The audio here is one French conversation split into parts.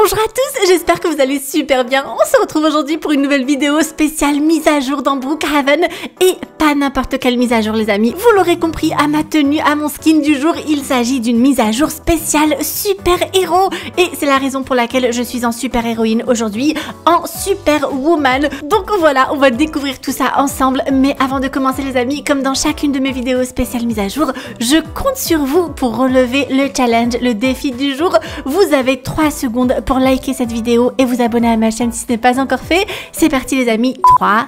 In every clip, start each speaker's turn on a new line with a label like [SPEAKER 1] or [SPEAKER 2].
[SPEAKER 1] Bonjour à tous, j'espère que vous allez super bien. On se retrouve aujourd'hui pour une nouvelle vidéo spéciale mise à jour dans Brookhaven. Et pas n'importe quelle mise à jour les amis. Vous l'aurez compris, à ma tenue, à mon skin du jour, il s'agit d'une mise à jour spéciale super héros. Et c'est la raison pour laquelle je suis en super héroïne aujourd'hui, en super woman. Donc voilà, on va découvrir tout ça ensemble. Mais avant de commencer les amis, comme dans chacune de mes vidéos spéciales mise à jour, je compte sur vous pour relever le challenge, le défi du jour. Vous avez 3 secondes pour liker cette vidéo et vous abonner à ma chaîne si ce n'est pas encore fait. C'est parti les amis, 3,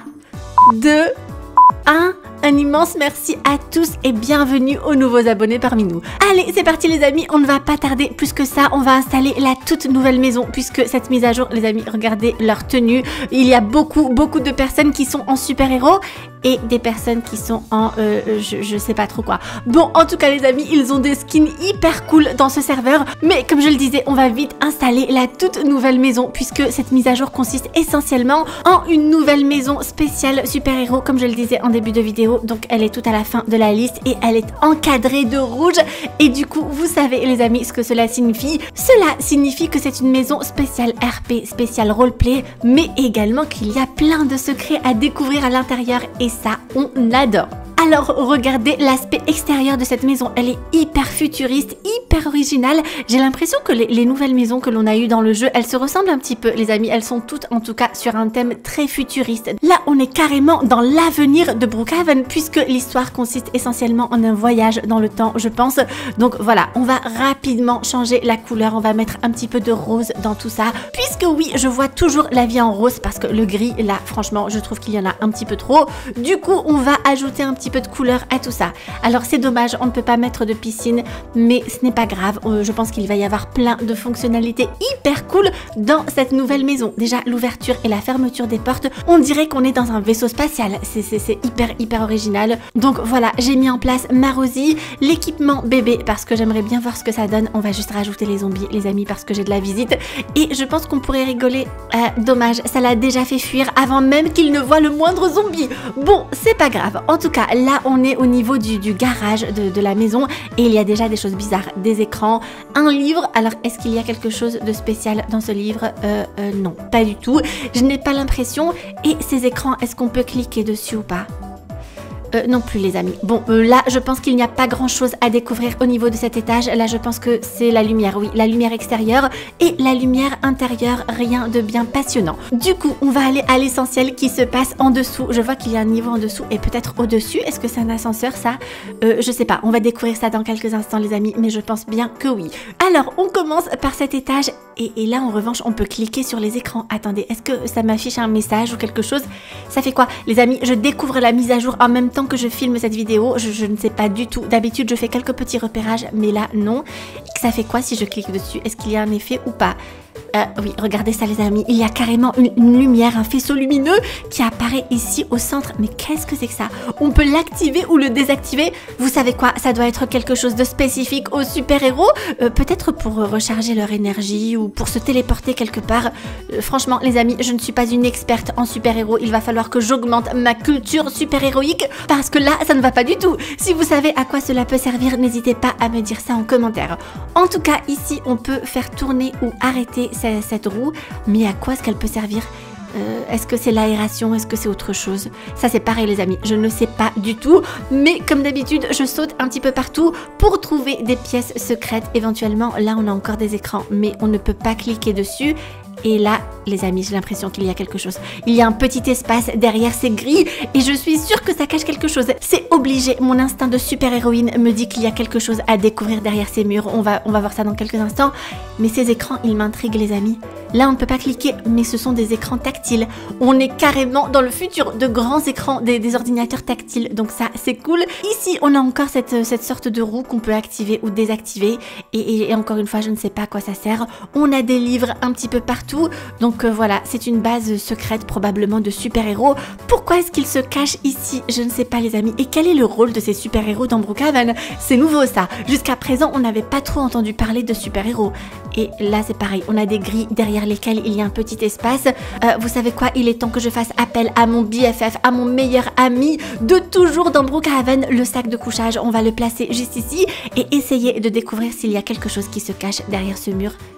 [SPEAKER 1] 2, 1... Un immense merci à tous et bienvenue aux nouveaux abonnés parmi nous. Allez, c'est parti les amis, on ne va pas tarder plus que ça, on va installer la toute nouvelle maison puisque cette mise à jour, les amis, regardez leur tenue. Il y a beaucoup de personnes qui sont en super-héros et des personnes qui sont en je sais pas trop quoi. Bon, en tout cas les amis, ils ont des skins hyper cool dans ce serveur, mais comme je le disais, on va vite installer la toute nouvelle maison puisque cette mise à jour consiste essentiellement en une nouvelle maison spéciale super-héros, comme je le disais en début de vidéo. Donc elle est tout à la fin de la liste et elle est encadrée de rouge et du coup vous savez les amis ce que cela signifie. Cela signifie que c'est une maison spéciale RP, spéciale roleplay, mais également qu'il y a plein de secrets à découvrir à l'intérieur et ça on adore. Alors regardez l'aspect extérieur de cette maison, elle est hyper futuriste, hyper originale. J'ai l'impression que les nouvelles maisons que l'on a eues dans le jeu, elles se ressemblent un petit peu les amis, elles sont toutes en tout cas sur un thème très futuriste. Là on est carrément dans l'avenir de Brookhaven puisque l'histoire consiste essentiellement en un voyage dans le temps je pense. Donc voilà, on va rapidement changer la couleur, on va mettre un petit peu de rose dans tout ça. Puisque oui, je vois toujours la vie en rose parce que le gris là franchement je trouve qu'il y en a un petit peu trop. Du coup on va ajouter un petit peu de couleur à tout ça. Alors c'est dommage, on ne peut pas mettre de piscine, mais ce n'est pas grave. Je pense qu'il va y avoir plein de fonctionnalités hyper cool dans cette nouvelle maison. Déjà l'ouverture et la fermeture des portes, on dirait qu'on est dans un vaisseau spatial. C'est hyper original. Donc voilà, j'ai mis en place ma Rosie, l'équipement bébé parce que j'aimerais bien voir ce que ça donne. On va juste rajouter les zombies les amis parce que j'ai de la visite et je pense qu'on pourrait rigoler. Dommage, ça l'a déjà fait fuir avant même qu'il ne voit le moindre zombie. Bon, c'est pas grave. En tout cas, là on est au niveau du garage de la maison et il y a déjà des choses bizarres, des écrans, un livre. Alors est-ce qu'il y a quelque chose de spécial dans ce livre? Non, pas du tout, je n'ai pas l'impression. Et ces écrans, est-ce qu'on peut cliquer dessus ou pas? Non plus les amis. Bon, là je pense qu'il n'y a pas grand chose à découvrir au niveau de cet étage. Là je pense que c'est la lumière, oui, la lumière extérieure et la lumière intérieure, rien de bien passionnant. Du coup, on va aller à l'essentiel qui se passe en dessous. Je vois qu'il y a un niveau en dessous et peut-être au-dessus. Est-ce que c'est un ascenseur ça? Je sais pas, on va découvrir ça dans quelques instants les amis, mais je pense bien que oui. Alors, on commence par cet étage et là en revanche, on peut cliquer sur les écrans. Attendez, est-ce que ça m'affiche un message ou quelque chose? Ça fait quoi? Les amis, je découvre la mise à jour en même temps que je filme cette vidéo, je ne sais pas du tout. D'habitude je fais quelques petits repérages mais là non. Ça fait quoi si je clique dessus? Est-ce qu'il y a un effet ou pas? Oui, regardez ça les amis, il y a carrément une lumière, un faisceau lumineux qui apparaît ici au centre. Mais qu'est-ce que c'est que ça? On peut l'activer ou le désactiver. Vous savez quoi? Ça doit être quelque chose de spécifique aux super-héros, peut-être pour recharger leur énergie ou pour se téléporter quelque part. Franchement les amis, je ne suis pas une experte en super-héros, il va falloir que j'augmente ma culture super-héroïque parce que là ça ne va pas du tout. Si vous savez à quoi cela peut servir, n'hésitez pas à me dire ça en commentaire. En tout cas ici on peut faire tourner ou arrêter cette roue, mais à quoi est-ce qu'elle peut servir? Est-ce que c'est l'aération? Est-ce que c'est autre chose? Ça c'est pareil les amis, je ne sais pas du tout, mais comme d'habitude je saute un petit peu partout pour trouver des pièces secrètes éventuellement. Là on a encore des écrans mais on ne peut pas cliquer dessus. Et là, les amis, j'ai l'impression qu'il y a quelque chose. Il y a un petit espace derrière ces grilles et je suis sûre que ça cache quelque chose. C'est obligé, mon instinct de super-héroïne me dit qu'il y a quelque chose à découvrir derrière ces murs. On va voir ça dans quelques instants. Mais ces écrans, ils m'intriguent les amis. Là, on ne peut pas cliquer, mais ce sont des écrans tactiles. On est carrément dans le futur de grands écrans, des ordinateurs tactiles. Donc ça, c'est cool. Ici, on a encore cette sorte de roue qu'on peut activer ou désactiver. Et encore une fois, je ne sais pas à quoi ça sert. On a des livres un petit peu partout. Donc voilà, c'est une base secrète probablement de super-héros. Pourquoi est-ce qu'ils se cachent ici? Je ne sais pas les amis. Et quel est le rôle de ces super-héros dans Brookhaven? C'est nouveau ça. Jusqu'à présent, on n'avait pas trop entendu parler de super-héros. Et là, c'est pareil. On a des grilles derrière lesquelles il y a un petit espace. Vous savez quoi? Il est temps que je fasse appel à mon BFF, à mon meilleur ami de toujours dans Brookhaven, le sac de couchage. On va le placer juste ici et essayer de découvrir s'il y a quelque chose qui se cache derrière ce mur.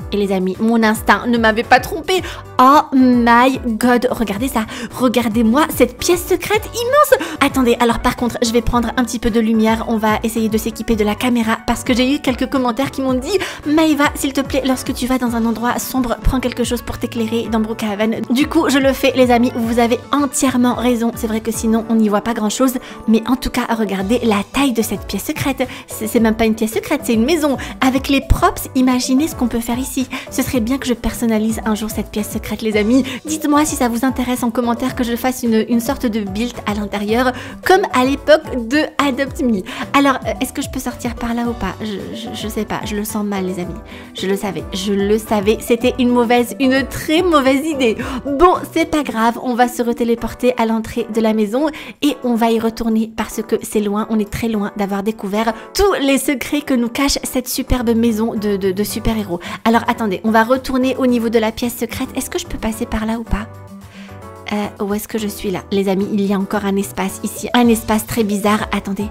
[SPEAKER 1] Et les amis, mon instinct ne m'avait pas trompé. Oh my god, regardez ça. Regardez-moi cette pièce secrète immense. Attendez, alors par contre, je vais prendre un petit peu de lumière. On va essayer de s'équiper de la caméra parce que j'ai eu quelques commentaires qui m'ont dit Maëva, s'il te plaît, lorsque tu vas dans un endroit sombre, prends quelque chose pour t'éclairer dans Brookhaven. Du coup, je le fais, les amis. Vous avez entièrement raison. C'est vrai que sinon, on n'y voit pas grand-chose. Mais en tout cas, regardez la taille de cette pièce secrète. C'est même pas une pièce secrète, c'est une maison. Avec les props, imaginez ce qu'on peut faire ici. Ce serait bien que je personnalise un jour cette pièce secrète, les amis. Dites-moi si ça vous intéresse en commentaire que je fasse une sorte de build à l'intérieur, comme à l'époque de Adopt Me. Alors, est-ce que je peux sortir par là ou pas? Je sais pas, je le sens mal, les amis. Je le savais, c'était une très mauvaise idée. Bon, c'est pas grave, on va se retéléporter à l'entrée de la maison et on va y retourner parce que c'est loin, on est très loin d'avoir découvert tous les secrets que nous cache cette superbe maison de super-héros. Alors, attendez, on va retourner au niveau de la pièce secrète. Est-ce que je peux passer par là ou pas? Où est-ce que je suis là? Les amis, il y a encore un espace ici. Un espace très bizarre. Attendez.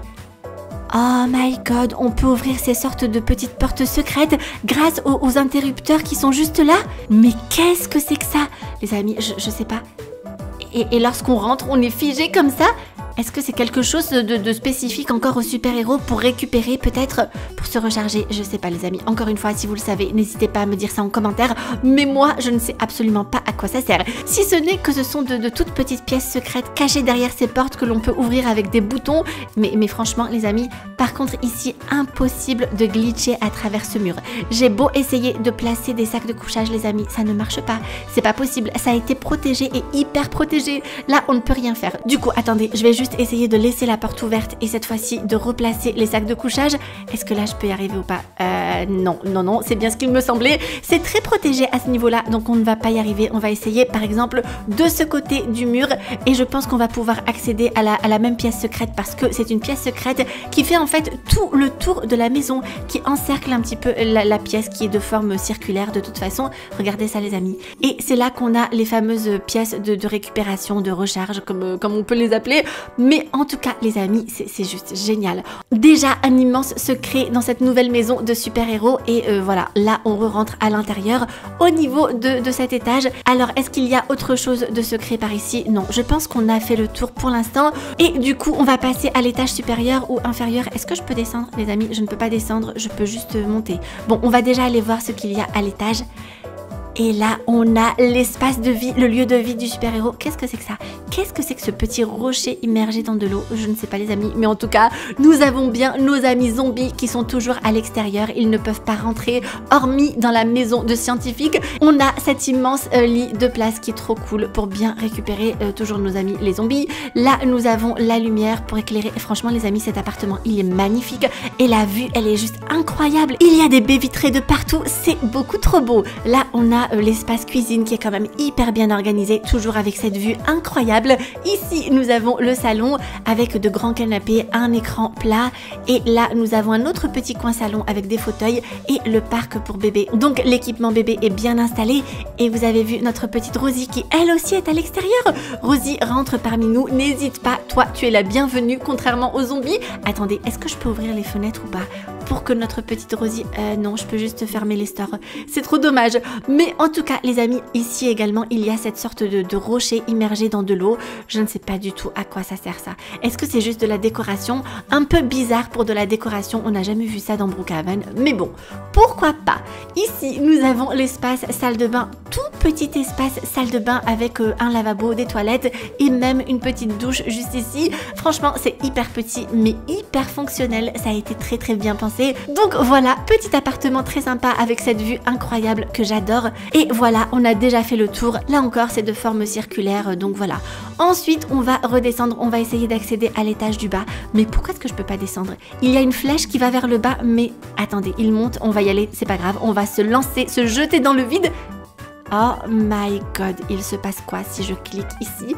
[SPEAKER 1] Oh my god, on peut ouvrir ces sortes de petites portes secrètes grâce aux interrupteurs qui sont juste là. Mais qu'est-ce que c'est que ça? Les amis, je sais pas. Et lorsqu'on rentre, on est figé comme ça? Est-ce que c'est quelque chose de spécifique encore aux super-héros pour récupérer, peut-être pour se recharger? Je sais pas, les amis. Encore une fois, si vous le savez, n'hésitez pas à me dire ça en commentaire. Mais moi, je ne sais absolument pas à quoi ça sert. Si ce n'est que ce sont de toutes petites pièces secrètes cachées derrière ces portes que l'on peut ouvrir avec des boutons. Mais franchement, les amis, par contre, ici, impossible de glitcher à travers ce mur. J'ai beau essayer de placer des sacs de couchage, les amis, ça ne marche pas. C'est pas possible. Ça a été protégé et hyper protégé. Là, on ne peut rien faire. Du coup, attendez, je vais juste essayer de laisser la porte ouverte et cette fois-ci de replacer les sacs de couchage. Est-ce que là je peux y arriver ou pas? Non, c'est bien ce qu'il me semblait. C'est très protégé à ce niveau-là, donc on ne va pas y arriver. On va essayer par exemple de ce côté du mur et je pense qu'on va pouvoir accéder à la même pièce secrète parce que c'est une pièce secrète qui fait en fait tout le tour de la maison, qui encercle un petit peu la pièce qui est de forme circulaire de toute façon. Regardez ça, les amis. Et c'est là qu'on a les fameuses pièces de récupération, de recharge, comme on peut les appeler. Mais en tout cas, les amis, c'est juste génial. Déjà, un immense secret dans cette nouvelle maison de super-héros. Et voilà, là, on re-rentre à l'intérieur au niveau de cet étage. Alors, est-ce qu'il y a autre chose de secret par ici? Non, je pense qu'on a fait le tour pour l'instant. Et du coup, on va passer à l'étage supérieur ou inférieur. Est-ce que je peux descendre, les amis? Je ne peux pas descendre, je peux juste monter. Bon, on va déjà aller voir ce qu'il y a à l'étage. Et là, on a l'espace de vie, le lieu de vie du super-héros. Qu'est-ce que c'est que ça? Qu'est-ce que c'est que ce petit rocher immergé dans de l'eau? Je ne sais pas, les amis. Mais en tout cas, nous avons bien nos amis zombies qui sont toujours à l'extérieur. Ils ne peuvent pas rentrer, hormis dans la maison de scientifiques. On a cet immense lit de place qui est trop cool pour bien récupérer toujours nos amis les zombies. Là, nous avons la lumière pour éclairer. Et franchement, les amis, cet appartement, il est magnifique. Et la vue, elle est juste incroyable. Il y a des baies vitrées de partout. C'est beaucoup trop beau. Là, on a l'espace cuisine qui est quand même hyper bien organisé, toujours avec cette vue incroyable. Ici, nous avons le salon avec de grands canapés, un écran plat. Et là, nous avons un autre petit coin salon avec des fauteuils et le parc pour bébé. Donc, l'équipement bébé est bien installé. Et vous avez vu notre petite Rosie qui, elle aussi, est à l'extérieur. Rosie rentre parmi nous. N'hésite pas, toi, tu es la bienvenue, contrairement aux zombies. Attendez, est-ce que je peux ouvrir les fenêtres ou pas pour que notre petite Rosie... non, je peux juste fermer les stores. C'est trop dommage. Mais en tout cas, les amis, ici également, il y a cette sorte de rocher immergé dans de l'eau. Je ne sais pas du tout à quoi ça sert ça. Est-ce que c'est juste de la décoration? Un peu bizarre pour de la décoration. On n'a jamais vu ça dans Brookhaven. Mais bon, pourquoi pas? Ici, nous avons l'espace salle de bain. Tout petit espace salle de bain avec un lavabo, des toilettes et même une petite douche juste ici. Franchement, c'est hyper petit mais hyper fonctionnel. Ça a été très très bien pensé. Donc voilà, petit appartement très sympa avec cette vue incroyable que j'adore. Et voilà, on a déjà fait le tour. Là encore, c'est de forme circulaire, donc voilà. Ensuite, on va redescendre, on va essayer d'accéder à l'étage du bas. Mais pourquoi est-ce que je peux pas descendre? Il y a une flèche qui va vers le bas, mais attendez, il monte, on va y aller, c'est pas grave. On va se lancer, se jeter dans le vide. Oh my god, il se passe quoi si je clique ici?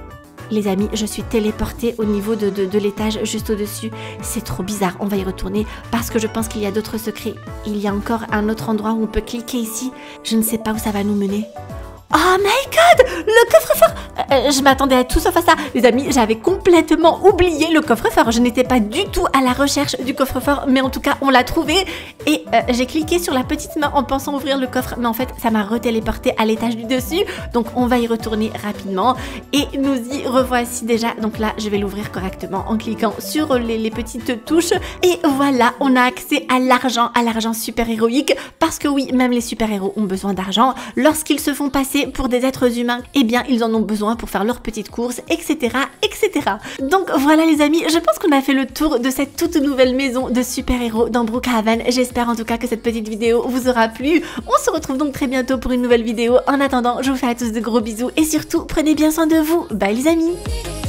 [SPEAKER 1] Les amis, je suis téléportée au niveau de l'étage juste au-dessus. C'est trop bizarre, on va y retourner parce que je pense qu'il y a d'autres secrets. Il y a encore un autre endroit où on peut cliquer ici. Je ne sais pas où ça va nous mener. Oh my god, le coffre-fort. je m'attendais à tout sauf à ça. Les amis, j'avais complètement oublié le coffre-fort. Je n'étais pas du tout à la recherche du coffre-fort, mais en tout cas, on l'a trouvé. Et j'ai cliqué sur la petite main en pensant ouvrir le coffre, mais en fait, ça m'a retéléporté à l'étage du dessus. Donc, on va y retourner rapidement. Et nous y revoici déjà. Donc là, je vais l'ouvrir correctement en cliquant sur les petites touches. Et voilà, on a accès à l'argent super héroïque. Parce que oui, même les super-héros ont besoin d'argent. Lorsqu'ils se font passer pour des êtres humains, eh bien, ils en ont besoin pour faire leurs petites courses, etc., etc. Donc voilà les amis, je pense qu'on a fait le tour de cette toute nouvelle maison de super-héros dans Brookhaven. J'espère en tout cas que cette petite vidéo vous aura plu. On se retrouve donc très bientôt pour une nouvelle vidéo. En attendant, je vous fais à tous de gros bisous et surtout, prenez bien soin de vous. Bye les amis!